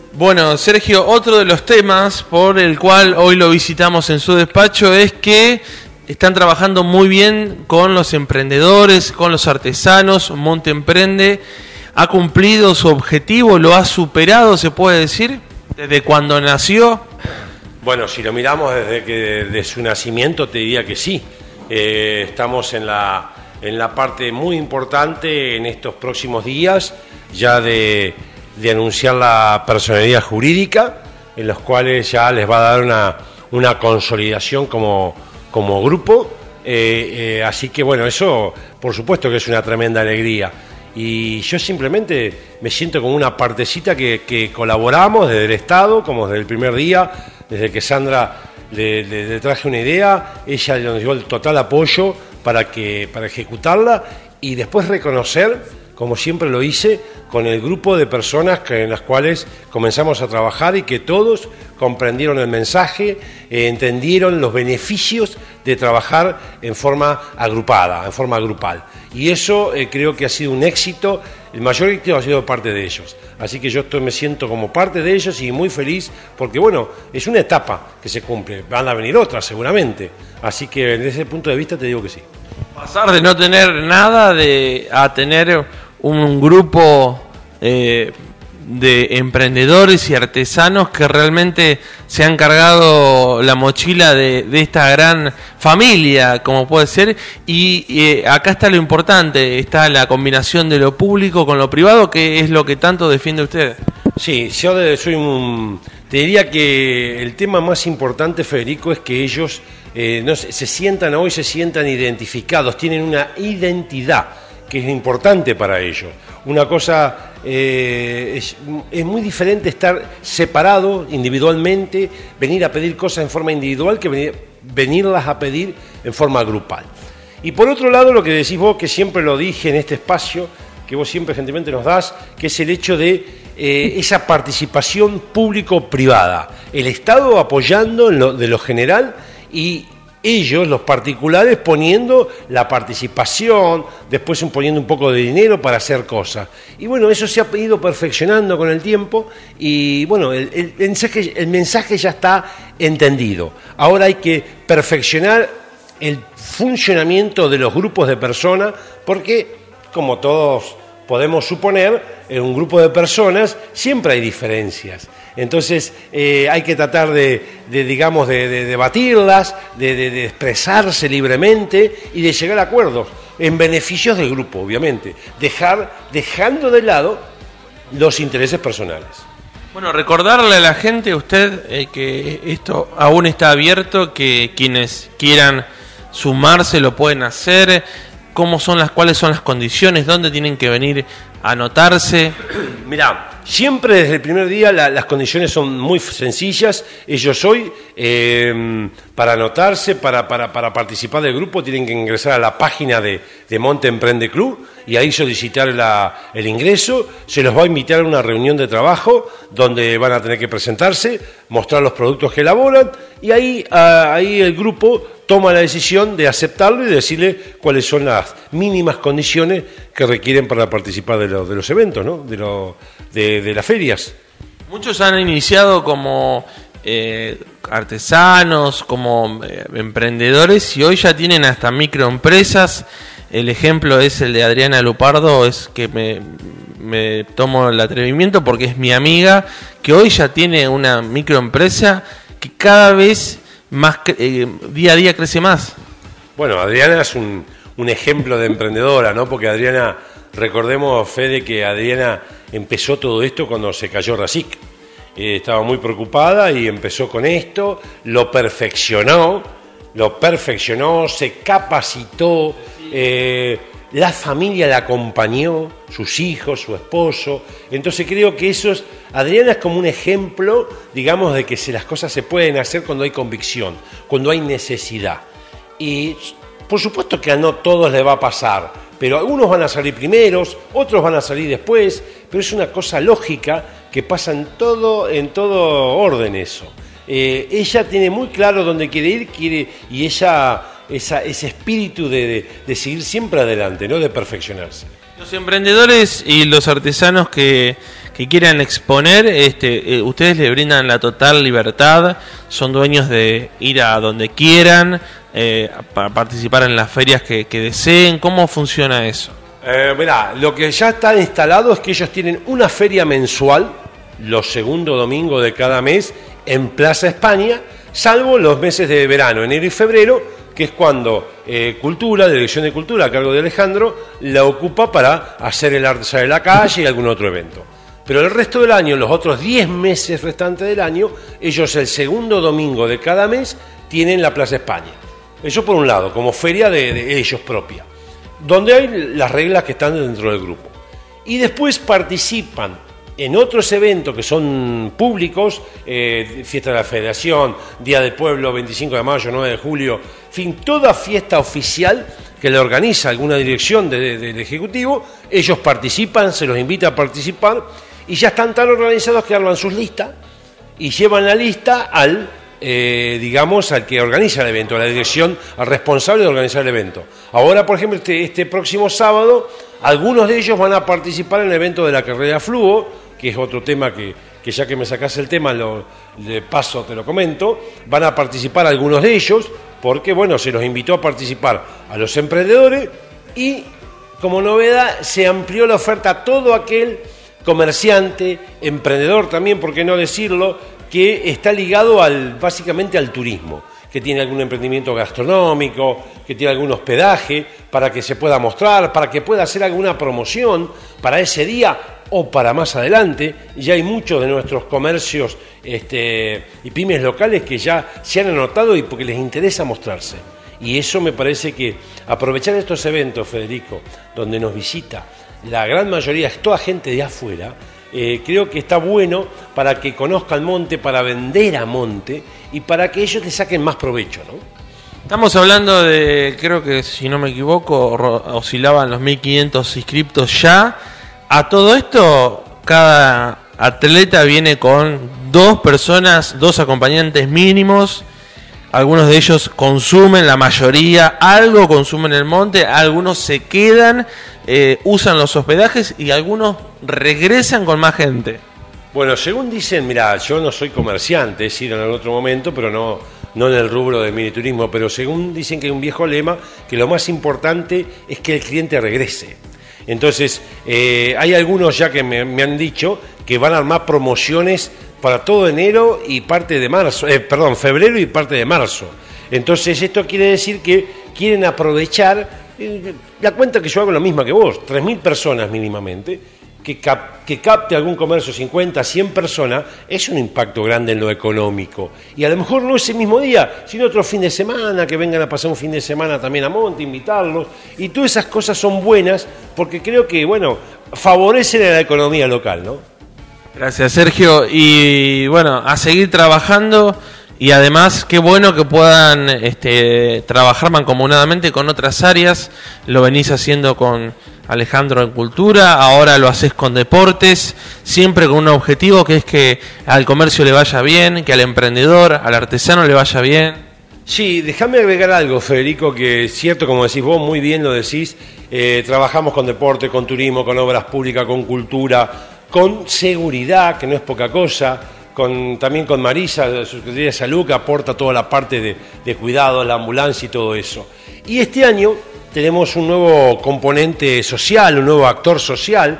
Bueno, Sergio, otro de los temas por el cual hoy lo visitamos en su despacho es que están trabajando muy bien con los emprendedores, con los artesanos. Monte Emprende ha cumplido su objetivo, lo ha superado, se puede decir, desde cuando nació. Bueno, si lo miramos desde su nacimiento, te diría que sí. Estamos en la parte muy importante en estos próximos días, ya de anunciar la personalidad jurídica, en los cuales ya les va a dar una consolidación como grupo. Así que bueno, eso por supuesto que es una tremenda alegría. Y yo simplemente me siento como una partecita que colaboramos desde el Estado, como desde el primer día, desde que Sandra le traje una idea, ella nos dio el total apoyo para ejecutarla y después reconocer, como siempre lo hice, con el grupo de personas en las cuales comenzamos a trabajar y que todos comprendieron el mensaje, entendieron los beneficios de trabajar en forma agrupada, en forma grupal. Y eso creo que ha sido un éxito, el mayor éxito ha sido parte de ellos. Así que yo me siento como parte de ellos y muy feliz porque, bueno, es una etapa que se cumple, van a venir otras seguramente. Así que desde ese punto de vista te digo que sí. Pasar de no tener nada a tener un grupo de emprendedores y artesanos que realmente se han cargado la mochila de esta gran familia, como puede ser, y acá está lo importante, está la combinación de lo público con lo privado, que es lo que tanto defiende usted. Sí, yo te diría que el tema más importante, Federico, es que ellos se sientan identificados, tienen una identidad que es importante para ellos. Una cosa, es muy diferente estar separado individualmente, venir a pedir cosas en forma individual que venirlas a pedir en forma grupal. Y por otro lado, lo que decís vos, que siempre lo dije en este espacio, que vos siempre gentilmente nos das, que es el hecho de esa participación público-privada. El Estado apoyando de lo general y ellos, los particulares, poniendo la participación, después poniendo un poco de dinero para hacer cosas. Y bueno, eso se ha ido perfeccionando con el tiempo y bueno, el mensaje ya está entendido. Ahora hay que perfeccionar el funcionamiento de los grupos de personas porque, como todos podemos suponer, en un grupo de personas siempre hay diferencias. Entonces hay que tratar de debatirlas, de expresarse libremente y de llegar a acuerdos en beneficios del grupo, obviamente, dejando de lado los intereses personales. Bueno, recordarle a la gente, usted, que esto aún está abierto, que quienes quieran sumarse lo pueden hacer. ¿Cuáles son las condiciones? ¿Dónde tienen que venir a anotarse? Mirá, siempre desde el primer día las condiciones son muy sencillas. Ellos hoy, para anotarse, para participar del grupo, tienen que ingresar a la página de Monte Emprende Club y ahí solicitar el ingreso. Se los va a invitar a una reunión de trabajo donde van a tener que presentarse, mostrar los productos que elaboran y ahí el grupo toma la decisión de aceptarlo y de decirle cuáles son las mínimas condiciones que requieren para participar de los eventos, ¿no? de las ferias. Muchos han iniciado como artesanos, como emprendedores y hoy ya tienen hasta microempresas. El ejemplo es el de Adriana Lupardo, es que me tomo el atrevimiento porque es mi amiga, que hoy ya tiene una microempresa que cada vez más día a día crece más. Bueno, Adriana es un ejemplo de emprendedora, ¿no? Porque Adriana, recordemos, Fede, que Adriana empezó todo esto cuando se cayó Rasic. Estaba muy preocupada y empezó con esto, lo perfeccionó, se capacitó, la familia la acompañó, sus hijos, su esposo. Entonces creo que Adriana es como un ejemplo, digamos, de que las cosas se pueden hacer cuando hay convicción, cuando hay necesidad. Y por supuesto que a no todos les va a pasar, pero algunos van a salir primeros, otros van a salir después, pero es una cosa lógica que pasa en todo orden eso. Ella tiene muy claro dónde quiere ir, ese espíritu de seguir siempre adelante, ¿no? De perfeccionarse. Los emprendedores y los artesanos que quieran exponer, ustedes le brindan la total libertad, son dueños de ir a donde quieran, para participar en las ferias que deseen. ¿Cómo funciona eso? Mirá, lo que ya está instalado es que ellos tienen una feria mensual, los segundos domingos de cada mes, en Plaza España, salvo los meses de verano, enero y febrero, que es cuando Cultura, la Dirección de Cultura, a cargo de Alejandro, la ocupa para hacer el arte de la calle y algún otro evento. Pero el resto del año, los otros 10 meses restantes del año, ellos el segundo domingo de cada mes tienen la Plaza España. Eso por un lado, como feria de ellos propia, donde hay las reglas que están dentro del grupo. Y después participan en otros eventos que son públicos, Fiesta de la Federación, Día del Pueblo, 25 de mayo, 9 de julio, en fin, toda fiesta oficial que le organiza alguna dirección del Ejecutivo, ellos participan, se los invita a participar, y ya están tan organizados que arman sus listas y llevan la lista al que organiza el evento, a la dirección, al responsable de organizar el evento. Ahora, por ejemplo, este próximo sábado, algunos de ellos van a participar en el evento de la carrera Fluo, que es otro tema que ya que me sacás el tema, de paso te lo comento. Van a participar algunos de ellos, porque bueno, se los invitó a participar a los emprendedores y como novedad se amplió la oferta a todo aquel comerciante, emprendedor también, por qué no decirlo, que está ligado básicamente al turismo, que tiene algún emprendimiento gastronómico, que tiene algún hospedaje, para que se pueda mostrar, para que pueda hacer alguna promoción para ese día o para más adelante. Ya hay muchos de nuestros comercios y pymes locales que ya se han anotado y porque les interesa mostrarse. Y eso me parece que aprovechar estos eventos, Federico, donde nos visita la gran mayoría, es toda gente de afuera, creo que está bueno para que conozcan Monte, para vender a Monte y para que ellos le saquen más provecho, ¿no? Estamos hablando de, creo que si no me equivoco, oscilaban los 1.500 inscriptos ya. A todo esto, cada atleta viene con 2 personas, 2 acompañantes mínimos. Algunos de ellos consumen, la mayoría, algo consumen el Monte, algunos se quedan, usan los hospedajes y algunos regresan con más gente. Bueno, según dicen, mirá, yo no soy comerciante, es decir, en algún otro momento, pero no en el rubro del miniturismo, pero según dicen que hay un viejo lema, que lo más importante es que el cliente regrese. Entonces, hay algunos ya que me han dicho que van a armar promociones para todo enero y parte de marzo, febrero y parte de marzo. Entonces, esto quiere decir que quieren aprovechar, la cuenta que yo hago la misma que vos, 3.000 personas mínimamente, que capte algún comercio 50, 100 personas, es un impacto grande en lo económico. Y a lo mejor no ese mismo día, sino otro fin de semana, que vengan a pasar un fin de semana también a Monte, invitarlos. Y todas esas cosas son buenas porque creo que, bueno, favorecen a la economía local, ¿no? Gracias, Sergio. Y bueno, a seguir trabajando. Y además, qué bueno que puedan trabajar mancomunadamente con otras áreas. Lo venís haciendo con Alejandro en Cultura, ahora lo haces con Deportes, siempre con un objetivo que es que al comercio le vaya bien, que al emprendedor, al artesano le vaya bien. Sí, déjame agregar algo, Federico, que es cierto, como decís vos, muy bien lo decís, trabajamos con deporte, con turismo, con obras públicas, con cultura, con seguridad, que no es poca cosa, también con Marisa, la Secretaría de Salud, que aporta toda la parte de cuidado, la ambulancia y todo eso. Y este año tenemos un nuevo componente social, un nuevo actor social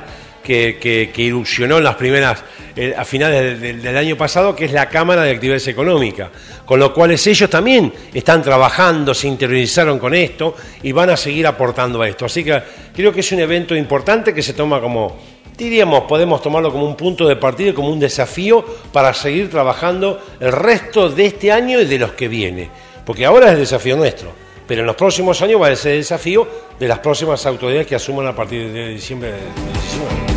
que irrupcionó en las primeras, a finales del año pasado, que es la Cámara de Actividades Económicas, con lo cual ellos también están trabajando, se interiorizaron con esto y van a seguir aportando a esto. Así que creo que es un evento importante que se toma como, diríamos, podemos tomarlo como un punto de partida y como un desafío para seguir trabajando el resto de este año y de los que viene, porque ahora es el desafío nuestro. Pero en los próximos años va a ser el desafío de las próximas autoridades que asuman a partir de diciembre del 19.